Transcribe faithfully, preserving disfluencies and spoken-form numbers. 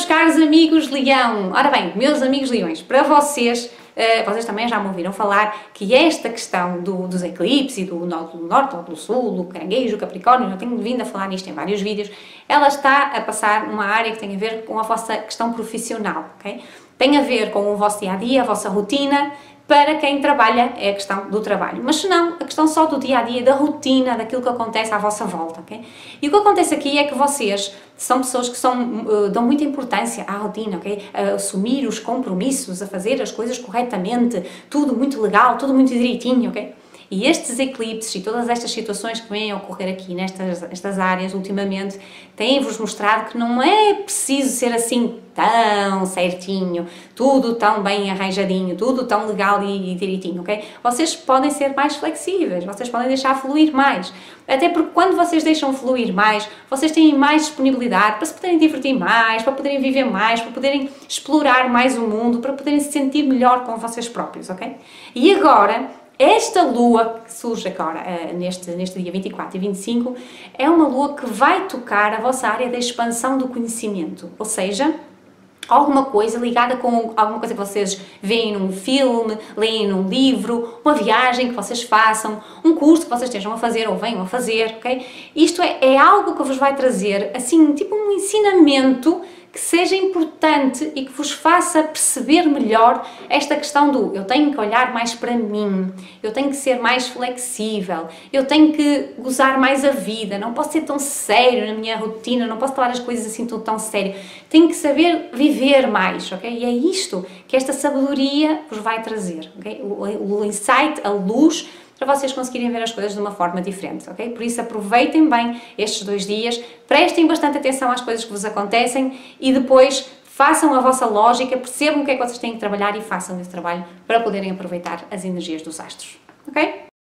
caros amigos Leão. Ora bem, meus amigos Leões, para vocês, uh, vocês também já me ouviram falar que esta questão do, dos eclipses e do Nódulo Norte, Nódulo Sul, o Caranguejo, o Capricórnio, eu tenho vindo a falar nisto em vários vídeos, ela está a passar uma área que tem a ver com a vossa questão profissional, ok? Tem a ver com o vosso dia-a-dia, a vossa rotina. Para quem trabalha é a questão do trabalho, mas se não, a questão só do dia-a-dia, da rotina, daquilo que acontece à vossa volta, ok? E o que acontece aqui é que vocês são pessoas que são, uh, dão muita importância à rotina, ok? A assumir os compromissos, a fazer as coisas corretamente, tudo muito legal, tudo muito direitinho, ok? E estes eclipses e todas estas situações que vêm a ocorrer aqui nestas estas áreas ultimamente têm-vos mostrado que não é preciso ser assim tão certinho, tudo tão bem arranjadinho, tudo tão legal e, e direitinho, ok? Vocês podem ser mais flexíveis, vocês podem deixar fluir mais. Até porque quando vocês deixam fluir mais, vocês têm mais disponibilidade para se poderem divertir mais, para poderem viver mais, para poderem explorar mais o mundo, para poderem se sentir melhor com vocês próprios, ok? E agora, esta lua que surge agora, uh, neste, neste dia vinte e quatro e vinte e cinco, é uma lua que vai tocar a vossa área da expansão do conhecimento, ou seja, alguma coisa ligada com alguma coisa que vocês veem num filme, leem num livro, uma viagem que vocês façam, um curso que vocês estejam a fazer ou venham a fazer, ok? Isto é, é algo que vos vai trazer, assim, tipo um ensinamento que seja importante e que vos faça perceber melhor esta questão do eu tenho que olhar mais para mim, eu tenho que ser mais flexível, eu tenho que gozar mais a vida, não posso ser tão sério na minha rotina, não posso falar as coisas assim tão, tão sério, tenho que saber viver mais, ok? E é isto que esta sabedoria vos vai trazer, ok? O, o insight, a luz, para vocês conseguirem ver as coisas de uma forma diferente, ok? Por isso aproveitem bem estes dois dias, prestem bastante atenção às coisas que vos acontecem e depois façam a vossa lógica, percebam o que é que vocês têm que trabalhar e façam esse trabalho para poderem aproveitar as energias dos astros, ok?